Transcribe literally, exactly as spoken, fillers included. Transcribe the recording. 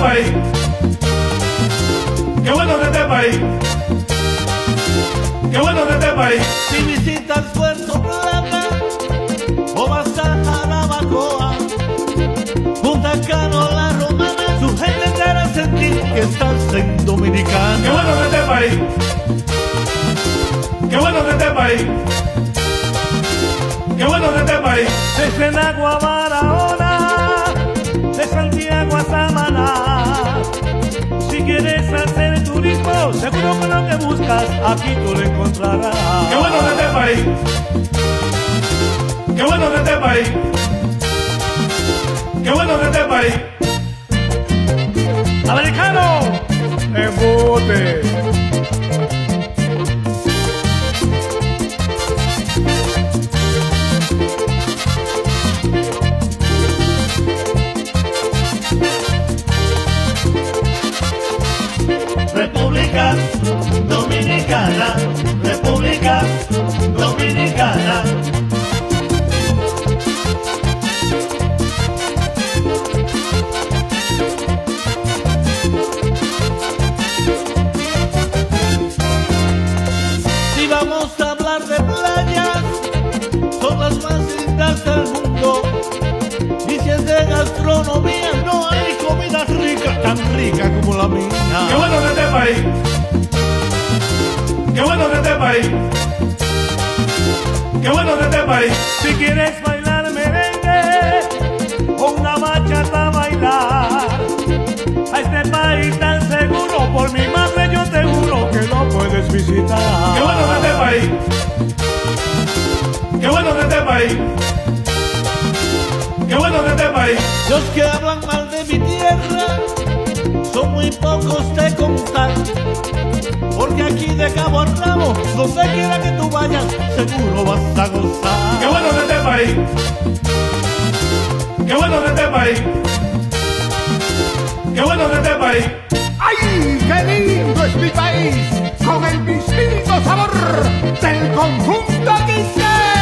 país. Qué bueno de este país. Qué bueno de este país. Si visitas Puerto Plata o vas a Jarabacoa, Punta Cana, La Romana, su gente te hará sentir que estás en Dominicana. Qué bueno de este país. Qué bueno de este país. Qué bueno de este país. Desde Nagua a Barahona, de Santiago a Samaná. Si quieres hacer turismo, seguro que lo que buscas aquí tú lo encontrarás. Qué bueno de este país. Qué bueno de este país. Qué bueno de este país. ¡Americano! ¡Embote! República Dominicana, República Dominicana. Si vamos a hablar de playas, son las más lindas del mundo. Y si es de gastronomía, no hay comida rica, tan rica como la mía. Qué bueno de este país. Qué bueno de este país. Qué bueno de este país. Si quieres bailar merengue o una bachata bailar, a este país tan seguro, por mi madre yo te juro que lo puedes visitar. Qué bueno de este país. Qué bueno de este país. Qué bueno de este país. Los que hablan mal de mi tierra son muy pocos de contar, porque aquí de cabo a rabo, donde quiera que tú vayas, seguro vas a gozar. Qué bueno de este país. Qué bueno de este país. Qué bueno de este país. ¡Ay, qué lindo es mi país! Con el mismito sabor del conjunto dice.